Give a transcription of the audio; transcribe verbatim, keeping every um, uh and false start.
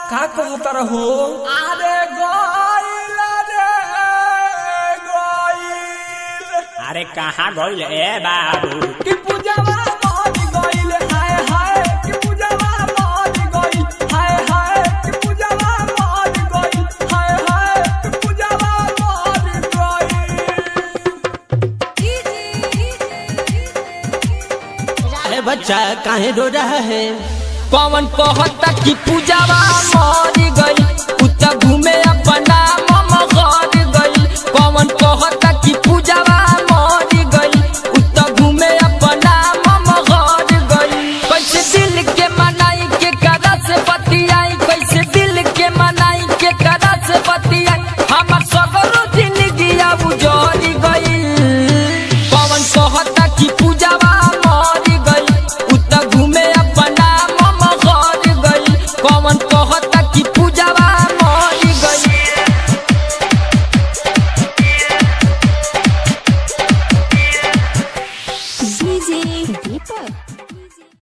का कहता रहो? अरे गइल रे गइल। अरे कहाँ गइल ए बाबू? कि पूजावा मर गइल हाय हाय, कि पूजावा मर गइल हाय हाय, कि पूजावा मर गइल हाय हाय, कि पूजावा मर गइल। अरे बच्चा काहे रो रहा है? कौन कहता कि पूजावा मर गइल? कुत्ता घूमे